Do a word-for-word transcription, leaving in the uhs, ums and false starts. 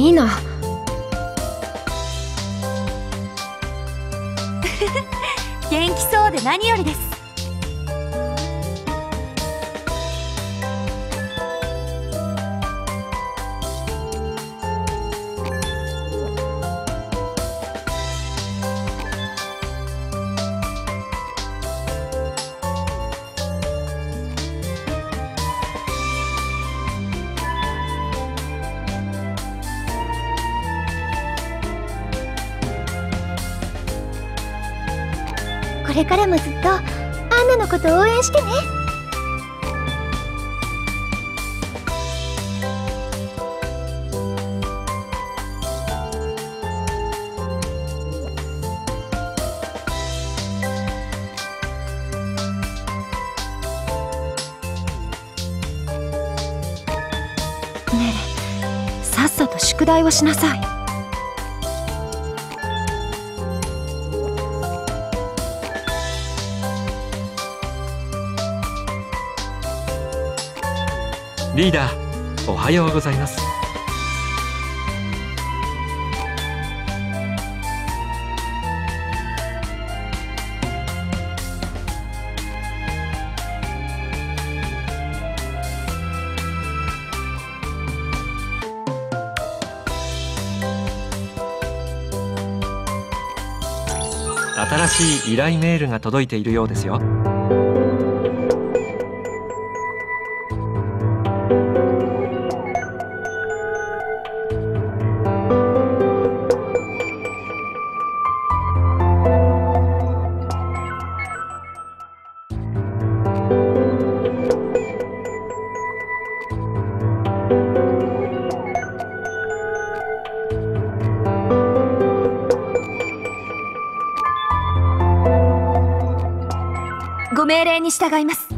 いいな。 元気そうで何よりです。 これからもずっとアンナのこと応援してね。 ねえ、さっさと宿題をしなさい。 リーダー、おはようございます。新しい依頼メールが届いているようですよ。 ご命令に従います。